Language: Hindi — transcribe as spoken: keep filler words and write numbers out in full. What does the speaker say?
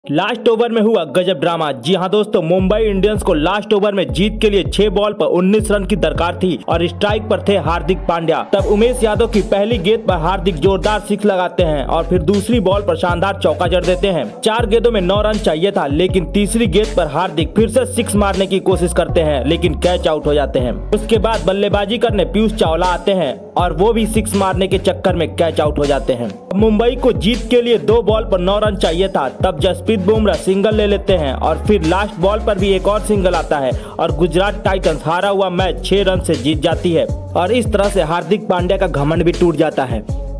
लास्ट ओवर में हुआ गजब ड्रामा। जी हां दोस्तों, मुंबई इंडियंस को लास्ट ओवर में जीत के लिए छह बॉल पर उन्नीस रन की दरकार थी और स्ट्राइक पर थे हार्दिक पांड्या। तब उमेश यादव की पहली गेंद पर हार्दिक जोरदार सिक्स लगाते हैं और फिर दूसरी बॉल पर शानदार चौका जड़ देते हैं। चार गेंदों में नौ रन चाहिए था, लेकिन तीसरी गेंद पर हार्दिक फिर से सिक्स मारने की कोशिश करते हैं, लेकिन कैच आउट हो जाते हैं। उसके बाद बल्लेबाजी करने पीयूष चावला आते हैं और वो भी सिक्स मारने के चक्कर में कैच आउट हो जाते हैं। मुंबई को जीत के लिए दो बॉल पर नौ रन चाहिए था। तब जसप्रीत बुमराह सिंगल ले लेते हैं और फिर लास्ट बॉल पर भी एक और सिंगल आता है और गुजरात टाइटंस हारा हुआ मैच छह रन से जीत जाती है और इस तरह से हार्दिक पांड्या का घमंड भी टूट जाता है।